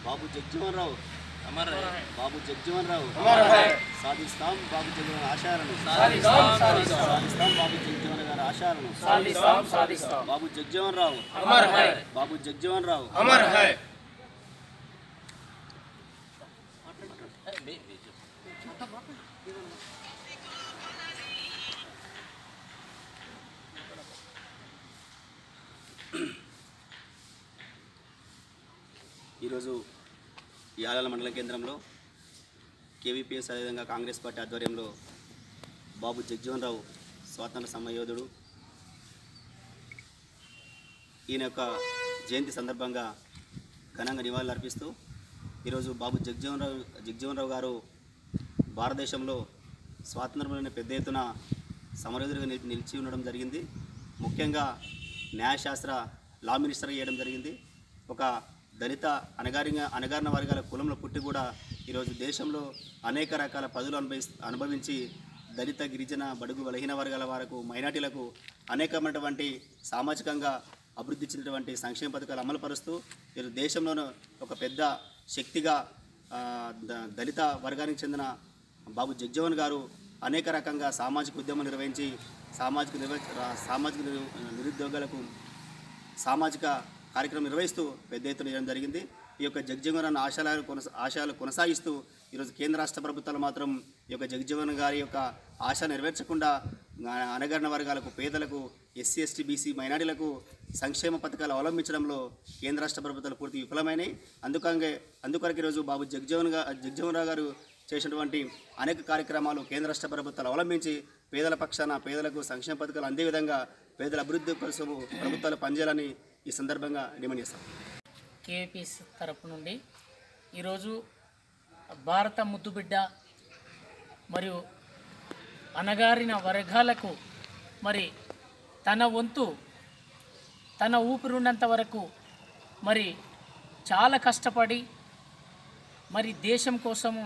बाबू जगजीवन राव अमर है। बाबू जगजीवन राव अमर है। साधिस्ताम बाबू जगजीवन आशाలను साधिस्ताम बाबू जगजीवन గారి ఆశయాలను साधिस्ताम बाबू जगजीवन राव अमर है। बाबू जगजीवन राव अमर है। ఈరోజు యాలాల మండల కేంద్రంలో కేవీపీఎస్ అదేవిధంగా కాంగ్రెస్ పార్టీ ఆధ్వర్యంలో బాబు జగజీవన్ రావు స్వాతంత్ర సమరయోధుడు ఈయన యొక్క జయంతి సందర్భంగా ఘనంగా నివాళులు అర్పిస్తూ ఈరోజు బాబు జగజీవన్ రావు గారు భారతదేశంలో స్వాతంత్రంలోనే పెద్ద ఎత్తున సమరయోధుడిగా నిలిచి ఉండడం జరిగింది. ముఖ్యంగా న్యాయశాస్త్ర లా మినిస్టర్ చేయడం జరిగింది. ఒక దళిత అణగారిన వర్గాల కులంలో పుట్టి కూడా ఈరోజు దేశంలో అనేక రకాల పదవులు అనుభవించి దళిత గిరిజన బడుగు బలహీన వర్గాల వారికి మైనార్టీలకు అనేకమైనటువంటి సామాజికంగా అభివృద్ధి చెందినటువంటి సంక్షేమ పథకాలు అమలుపరుస్తూ ఈరోజు దేశంలోనూ ఒక పెద్ద శక్తిగా దళిత వర్గానికి చెందిన బాబు జగజీవన్ గారు అనేక రకంగా సామాజిక ఉద్యమం నిర్వహించి సామాజిక నిరుద్యోగులకు సామాజిక కార్యక్రమం నిర్వహిస్తూ పెద్ద ఎత్తున చేయడం జరిగింది. ఈ యొక్క జగజీవన్ రావు ఆశయాలు కొనసాగిస్తూ ఈరోజు కేంద్ర రాష్ట్ర ప్రభుత్వాలు మాత్రం ఈ యొక్క జగజీవన్ గారి యొక్క ఆశ నెరవేర్చకుండా అణగారిన వర్గాలకు పేదలకు ఎస్సీ ఎస్టీ బీసీ మైనారిటీలకు సంక్షేమ పథకాలు అవలంబించడంలో కేంద్ర రాష్ట్ర ప్రభుత్వాలు పూర్తి విఫలమైనాయి. అందుకొరకు ఈరోజు బాబు జగజీవన్ రావు గారు చేసినటువంటి అనేక కార్యక్రమాలు కేంద్ర రాష్ట్ర ప్రభుత్వాలు అవలంబించి పేదల పక్షాన పేదలకు సంక్షేమ పథకాలు అందే విధంగా పేదల అభివృద్ధి కోసం ప్రభుత్వాలు పనిచేయాలని ఈ సందర్భంగా డిమాండ్ చేస్తాం. కేవీపీఎస్ తరపు నుండి ఈరోజు భారత ముద్దుబిడ్డ మరియు అణగారిన వర్గాలకు మరి తన వంతు తన ఊపిరున్నంత వరకు మరి చాలా కష్టపడి మరి దేశం కోసము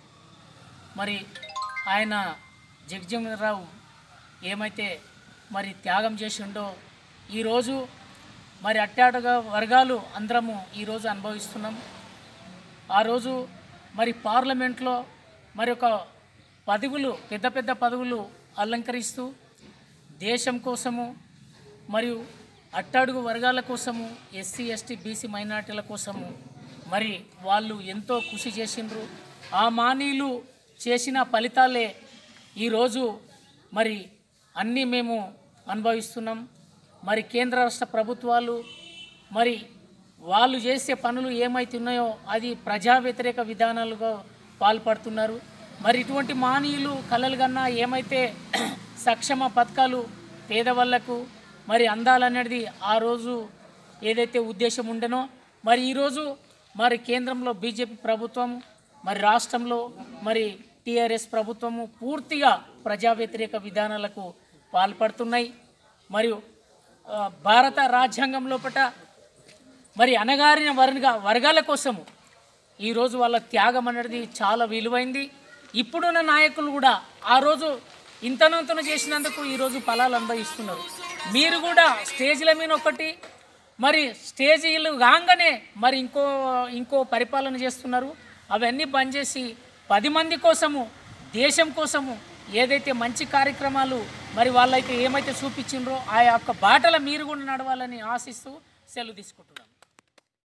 మరి ఆయన జగజీవన్ రావు ఏమైతే మరి త్యాగం చేసిండో ఈరోజు మరి అట్టాడుగా వర్గాలు అందరము ఈరోజు అనుభవిస్తున్నాం. ఆ రోజు మరి పార్లమెంట్లో మరి ఒక పదవులు పెద్ద పెద్ద పదవులు అలంకరిస్తూ దేశం కోసము మరియు అట్టడుగు వర్గాల కోసము ఎస్సీ ఎస్టీ బీసీ మైనార్టీల కోసము మరి వాళ్ళు ఎంతో కృషి చేసిండ్రు. ఆ మానీయులు చేసిన ఫలితాలే ఈరోజు మరి అన్నీ మేము అనుభవిస్తున్నాం. మరి కేంద్ర రాష్ట్ర ప్రభుత్వాలు మరి వాళ్ళు చేసే పనులు ఏమైతే ఉన్నాయో అది ప్రజా వ్యతిరేక విధానాలుగా పాల్పడుతున్నారు. మరి ఇటువంటి మానీయులు కలలు కన్నా ఏమైతే సక్షమ పథకాలు పేదవాళ్లకు మరి అందాలనేది ఆ రోజు ఏదైతే ఉద్దేశం ఉండనో మరి ఈరోజు మరి కేంద్రంలో బీజేపీ ప్రభుత్వం మరి రాష్ట్రంలో మరి టీఆర్ఎస్ ప్రభుత్వము పూర్తిగా ప్రజా వ్యతిరేక విధానాలకు పాల్పడుతున్నాయి. మరియు భారత రాజ్యాంగం లోపట మరి అణగారిన వర్గాల కోసము ఈరోజు వాళ్ళ త్యాగం అనేది చాలా విలువైంది. ఇప్పుడున్న నాయకులు కూడా ఆ రోజు ఇంతనంతన చేసినందుకు ఈరోజు ఫలాలు అనుభవిస్తున్నారు. మీరు కూడా స్టేజ్ల మీద ఒకటి మరి స్టేజీలు కాగానే మరి ఇంకో పరిపాలన చేస్తున్నారు. అవన్నీ బంద్ చేసి 10 మంది కోసము దేశం కోసము ఏదైతే మంచి కార్యక్రమాలు మరి వాళ్ళైతే ఏమైతే చూపించిండ్రో ఆ యొక్క బాటల మీరు కూడా నడవాలని ఆశిస్తూ సెలవు తీసుకుంటున్నాను.